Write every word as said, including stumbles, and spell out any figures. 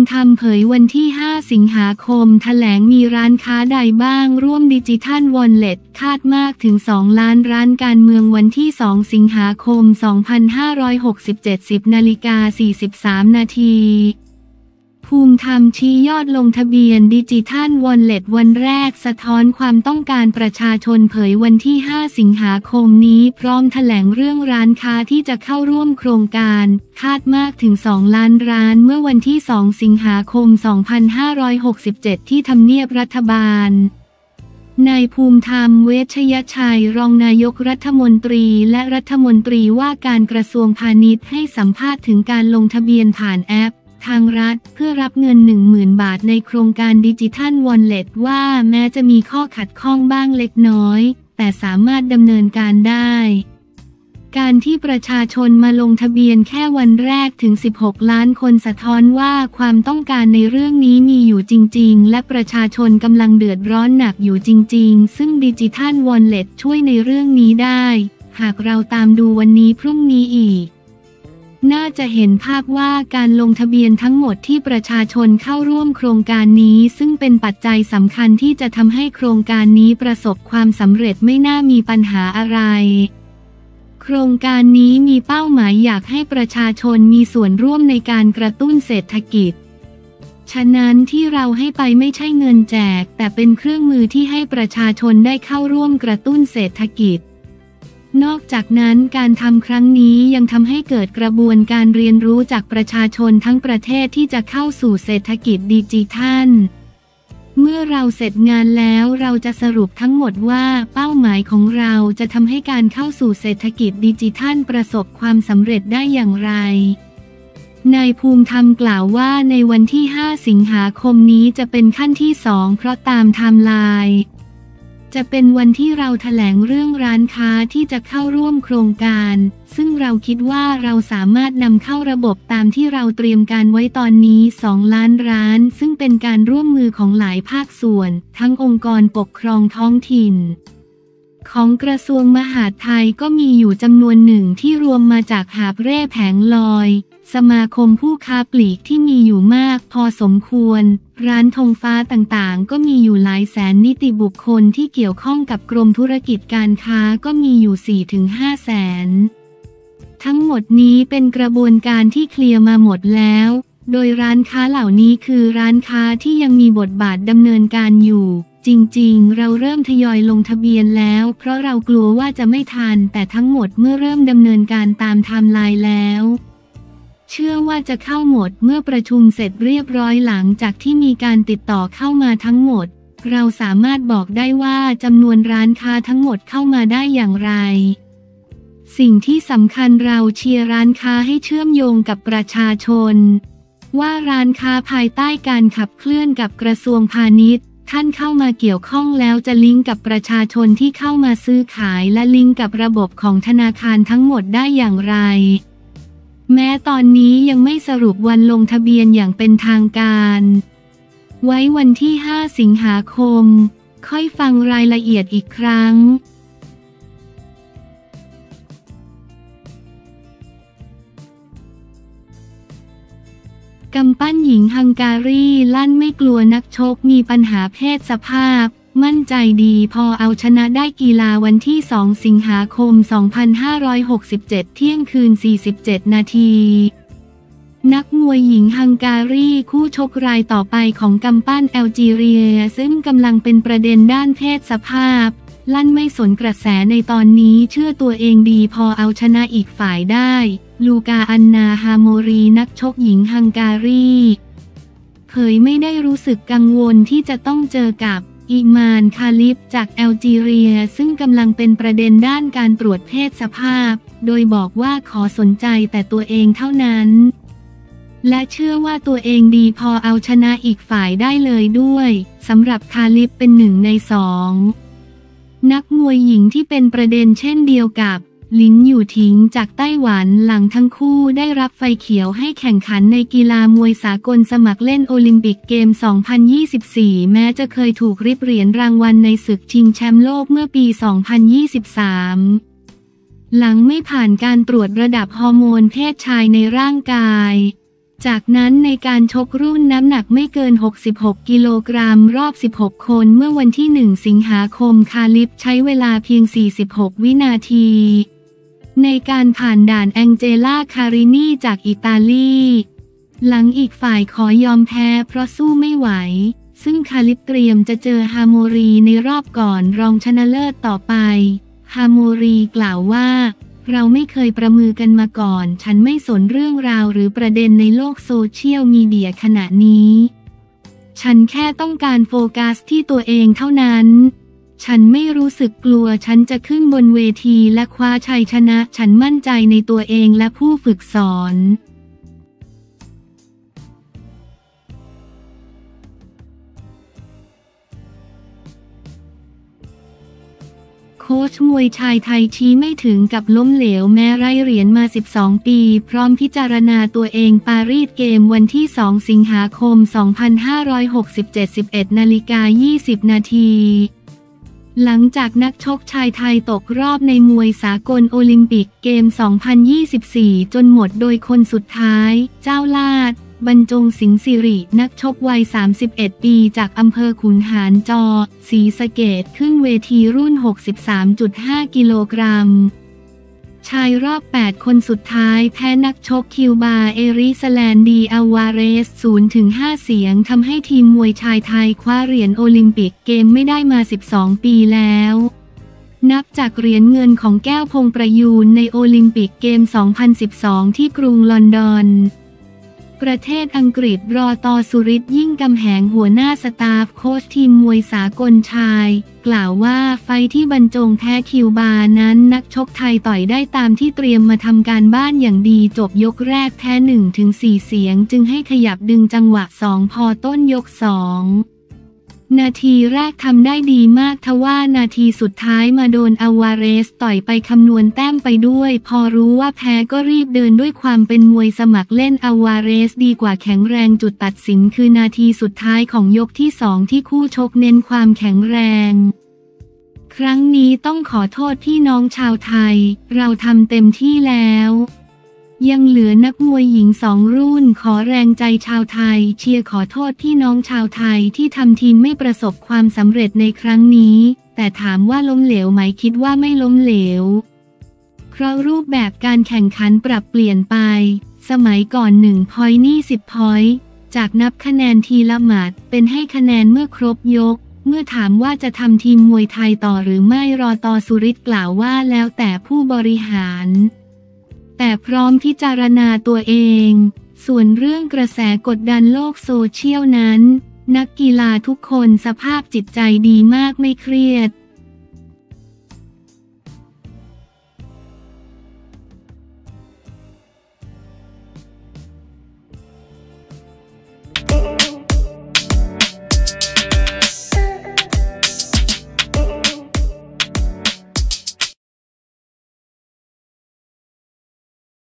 ธรรมเผยวันที่ห้าสิงหาคมแถลงมีร้านค้าใดบ้างร่วมดิจิทัลวอลเล็ตคาดมากถึงสองล้านร้านการเมืองวันที่สองสิงหาคมสองพันห้าร้อยหกสิบเจ็ด สิบนาฬิกาสี่สิบสามนาทีภูมิธรรมชี้ยอดลงทะเบียนดิจิทัลวอลเล็ตวันแรกสะท้อนความต้องการประชาชนเผยวันที่ห้าสิงหาคมนี้พร้อมแถลงเรื่องร้านค้าที่จะเข้าร่วมโครงการคาดมากถึงสองล้านร้านเมื่อวันที่สองสิงหาคมสองพันห้าร้อยหกสิบเจ็ดที่ทำเนียบรัฐบาลนายภูมิธรรมเวชยชัยรองนายกรัฐมนตรีและรัฐมนตรีว่าการกระทรวงพาณิชย์ให้สัมภาษณ์ถึงการลงทะเบียนผ่านแอปทางรัฐเพื่อรับเงิน หนึ่งหมื่น บาทในโครงการดิจิทัลวอลเล็ตว่าแม้จะมีข้อขัดข้องบ้างเล็กน้อยแต่สามารถดำเนินการได้การที่ประชาชนมาลงทะเบียนแค่วันแรกถึงสิบหกล้านคนสะท้อนว่าความต้องการในเรื่องนี้มีอยู่จริงๆและประชาชนกำลังเดือดร้อนหนักอยู่จริงๆซึ่งดิจิทัลวอลเล็ตช่วยในเรื่องนี้ได้หากเราตามดูวันนี้พรุ่งนี้อีกน่าจะเห็นภาพว่าการลงทะเบียนทั้งหมดที่ประชาชนเข้าร่วมโครงการนี้ซึ่งเป็นปัจจัยสำคัญที่จะทำให้โครงการนี้ประสบความสำเร็จไม่น่ามีปัญหาอะไรโครงการนี้มีเป้าหมายอยากให้ประชาชนมีส่วนร่วมในการกระตุ้นเศรษฐกิจฉะนั้นที่เราให้ไปไม่ใช่เงินแจกแต่เป็นเครื่องมือที่ให้ประชาชนได้เข้าร่วมกระตุ้นเศรษฐกิจนอกจากนั้นการทำครั้งนี้ยังทำให้เกิดกระบวนการเรียนรู้จากประชาชนทั้งประเทศที่จะเข้าสู่เศรษฐกิจดิจิทัลเมื่อเราเสร็จงานแล้วเราจะสรุปทั้งหมดว่าเป้าหมายของเราจะทำให้การเข้าสู่เศรษฐกิจดิจิทัลประสบความสำเร็จได้อย่างไรนายภูมิธรรมกล่าวว่าในวันที่ห้าสิงหาคมนี้จะเป็นขั้นที่สองเพราะตามไทม์ไลน์จะเป็นวันที่เราแถลงเรื่องร้านค้าที่จะเข้าร่วมโครงการซึ่งเราคิดว่าเราสามารถนำเข้าระบบตามที่เราเตรียมการไว้ตอนนี้สองล้านร้านซึ่งเป็นการร่วมมือของหลายภาคส่วนทั้งองค์กรปกครองท้องถิ่นของกระทรวงมหาดไทยก็มีอยู่จำนวนหนึ่งที่รวมมาจากหาบเร่แผงลอยสมาคมผู้ค้าปลีกที่มีอยู่มากพอสมควรร้านธงฟ้าต่างๆก็มีอยู่หลายแสนนิติบุคคลที่เกี่ยวข้องกับกรมธุรกิจการค้าก็มีอยู่ สี่ถึงห้า แสนทั้งหมดนี้เป็นกระบวนการที่เคลียร์มาหมดแล้วโดยร้านค้าเหล่านี้คือร้านค้าที่ยังมีบทบาทดำเนินการอยู่จริงๆเราเริ่มทยอยลงทะเบียนแล้วเพราะเรากลัวว่าจะไม่ทันแต่ทั้งหมดเมื่อเริ่มดำเนินการตามไทม์ไลน์แล้วเชื่อว่าจะเข้าหมดเมื่อประชุมเสร็จเรียบร้อยหลังจากที่มีการติดต่อเข้ามาทั้งหมดเราสามารถบอกได้ว่าจำนวนร้านค้าทั้งหมดเข้ามาได้อย่างไรสิ่งที่สำคัญเราเชียร์ร้านค้าให้เชื่อมโยงกับประชาชนว่าร้านค้าภายใต้การขับเคลื่อนกับกระทรวงพาณิชย์ท่านเข้ามาเกี่ยวข้องแล้วจะลิงก์กับประชาชนที่เข้ามาซื้อขายและลิงก์กับระบบของธนาคารทั้งหมดได้อย่างไรแม้ตอนนี้ยังไม่สรุปวันลงทะเบียนอย่างเป็นทางการไว้วันที่ห้าสิงหาคมค่อยฟังรายละเอียดอีกครั้งกำปั้นหญิงฮังการีลั่นไม่กลัวนักชกมีปัญหาเพศสภาพมั่นใจดีพอเอาชนะได้กีฬาวันที่สองสิงหาคมสองพันห้าร้อยหกสิบเจ็ดเที่ยงคืนสี่สิบเจ็ดนาทีนักมวยหญิงฮังการีคู่ชกรายต่อไปของกำปั้นแอลจีเรียซึ่งกำลังเป็นประเด็นด้านเพศสภาพลั่นไม่สนกระแสในตอนนี้เชื่อตัวเองดีพอเอาชนะอีกฝ่ายได้ลูกาอันนาฮาโมรีนักชกหญิงฮังการีเผยไม่ได้รู้สึกกังวลที่จะต้องเจอกับอิมานคาลิฟจากแอลจีเรียซึ่งกำลังเป็นประเด็นด้านการตรวจเพศสภาพโดยบอกว่าขอสนใจแต่ตัวเองเท่านั้นและเชื่อว่าตัวเองดีพอเอาชนะอีกฝ่ายได้เลยด้วยสำหรับคาลิฟเป็นหนึ่งในสองนักมวยหญิงที่เป็นประเด็นเช่นเดียวกับหลินหยู่ถิงจากไต้หวันหลังทั้งคู่ได้รับไฟเขียวให้แข่งขันในกีฬามวยสากลสมัครเล่นโอลิมปิกเกม สองพันยี่สิบสี่ แม้จะเคยถูกริบเหรียญรางวัลในศึกชิงแชมป์โลกเมื่อปี สองพันยี่สิบสาม หลังไม่ผ่านการตรวจระดับฮอร์โมนเพศชายในร่างกายจากนั้นในการชกรุ่นน้ำหนักไม่เกินหกสิบหกกิโลกรัมรอบสิบหกคนเมื่อวันที่หนึ่งสิงหาคมคาลิฟใช้เวลาเพียงสี่สิบหกวินาทีในการผ่านด่านแองเจล่าคารินีจากอิตาลีหลังอีกฝ่ายขอยอมแพ้เพราะสู้ไม่ไหวซึ่งคาลิฟเตรียมจะเจอฮาโมรีในรอบก่อนรองชนะเลิศต่อไปฮาโมรีกล่าวว่าเราไม่เคยประมือกันมาก่อนฉันไม่สนเรื่องราวหรือประเด็นในโลกโซเชียลมีเดียขณะนี้ฉันแค่ต้องการโฟกัสที่ตัวเองเท่านั้นฉันไม่รู้สึกกลัวฉันจะขึ้นบนเวทีและคว้าชัยชนะฉันมั่นใจในตัวเองและผู้ฝึกสอนโค้ชมวยชายไทยชี้ไม่ถึงกับล้มเหลวแม้ไร้เหรียญมาสิบสองปีพร้อมพิจารณาตัวเองปารีสเกมวันที่สองสิงหาคมสองพันห้าร้อยหกสิบเจ็ด สิบเอ็ดนาฬิกายี่สิบนาทีหลังจากนักชกชายไทยตกรอบในมวยสากลโอลิมปิกเกมสองพันยี่สิบสี่จนหมดโดยคนสุดท้ายเจ้าลาดบรรจงสิงห์สิรินักชกวัยสามสิบเอ็ดปีจากอำเภอขุนหารจอศรีสะเกษขึ้นเวทีรุ่น หกสิบสามจุดห้า กิโลกรัมชายรอบแปดคนสุดท้ายแพ้นักชกคิวบาเอริสแลนดีอาวาเรส ศูนย์ถึงห้า เสียงทำให้ทีมมวยชายไทยคว้าเหรียญโอลิมปิกเกมไม่ได้มาสิบสองปีแล้วนับจากเหรียญเงินของแก้วพงประยูรในโอลิมปิกเกมสองพันสิบสองที่กรุงลอนดอนประเทศอังกฤษรอตอสุริศยิ่งกำแหงหัวหน้าสตาฟโค้ชทีมมวยสากลชายกล่าวว่าไฟที่บรรจงแพ้คิวบานั้นนักชกไทยต่อยได้ตามที่เตรียมมาทำการบ้านอย่างดีจบยกแรกแพ้ หนึ่งถึงสี่ เสียงจึงให้ขยับดึงจังหวะสองพอต้นยกสองนาทีแรกทำได้ดีมากทว่านาทีสุดท้ายมาโดนอาวาเรสต่อยไปคำนวณแต้มไปด้วยพอรู้ว่าแพ้ก็รีบเดินด้วยความเป็นมวยสมัครเล่นอาวาเรสดีกว่าแข็งแรงจุดตัดสินคือนาทีสุดท้ายของยกที่สองที่คู่ชกเน้นความแข็งแรงครั้งนี้ต้องขอโทษพี่น้องชาวไทยเราทำเต็มที่แล้วยังเหลือนักมวยหญิงสองรุ่นขอแรงใจชาวไทยเชียร์ขอโทษพี่น้องชาวไทยที่ทำทีมไม่ประสบความสำเร็จในครั้งนี้แต่ถามว่าล้มเหลวไหมคิดว่าไม่ล้มเหลวเพราะรูปแบบการแข่งขันปรับเปลี่ยนไปสมัยก่อนหนึ่งพอยต์นี่สิบพอยต์จากนับคะแนนทีละหมัดเป็นให้คะแนนเมื่อครบยกเมื่อถามว่าจะทำทีมมวยไทยต่อหรือไม่รอตอสุริศกล่าวว่าแล้วแต่ผู้บริหารแต่พร้อมพิจารณาตัวเองส่วนเรื่องกระแสกดดันโลกโซเชียลนั้นนักกีฬาทุกคนสภาพจิตใจดีมากไม่เครียด